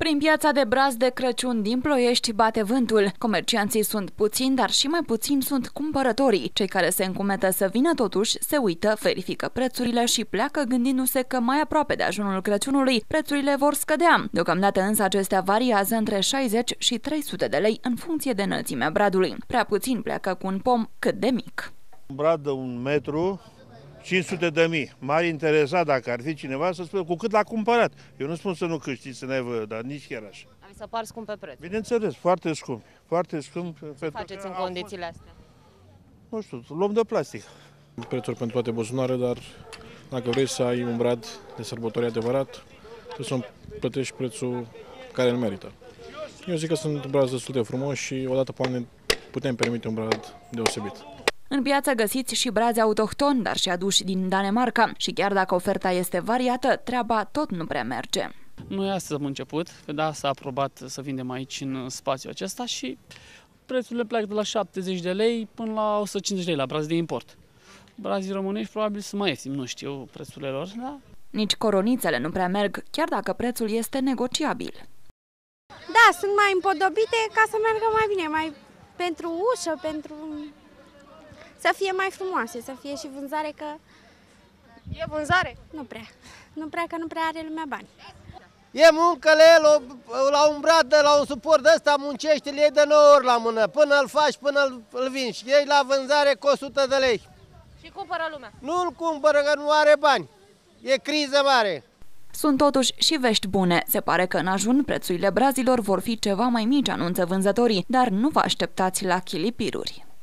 Prin piața de braz de Crăciun din Ploiești bate vântul. Comercianții sunt puțini, dar și mai puțini sunt cumpărătorii. Cei care se încumetă să vină totuși se uită, verifică prețurile și pleacă gândindu-se că mai aproape de ajunul Crăciunului prețurile vor scădea. Deocamdată însă acestea variază între 60 și 300 de lei în funcție de înălțimea bradului. Prea puțin pleacă cu un pom cât de mic. Un brad de 1 metru, 500.000. M-ar interesa dacă ar fi cineva să spună cu cât l-a cumpărat. Eu nu spun să nu câștigi, să ne dar nici chiar așa. Mi se par scumpe preț. Bineînțeles, foarte scump. Foarte scump. Ce faceți în condițiile astea? Nu știu, luăm de plastic. Prețuri pentru toate buzunare, dar dacă vrei să ai un brad de sărbători adevărat, trebuie să plătești prețul care îl merită. Eu zic că sunt brazi destul de frumoși și odată pe an ne putem permite un brad deosebit. În piață găsiți și brazi autohtoni, dar și aduși din Danemarca. Și chiar dacă oferta este variată, treaba tot nu prea merge. Noi astăzi am început, da, s-a aprobat să vindem aici în spațiul acesta și prețurile pleacă de la 70 de lei până la 150 de lei la brazi de import. Brazii românești probabil sunt mai ieftini, nu știu prețurile lor, da? Nici coronițele nu prea merg, chiar dacă prețul este negociabil. Da, sunt mai împodobite ca să meargă mai bine, mai pentru ușă, pentru să fie mai frumoase, să fie și vânzare, că E vânzare? nu prea, că nu prea are lumea bani. E muncă la el, la un brad, la un suport de ăsta muncește, îl iei de 9 ori la mână, până îl faci, până îl vinzi. Iei la vânzare cu 100 de lei. Și cumpără lumea? Nu îl cumpără, că nu are bani. E criză mare. Sunt totuși și vești bune. Se pare că în ajun prețurile brazilor vor fi ceva mai mici, anunță vânzătorii, dar nu vă așteptați la chilipiruri.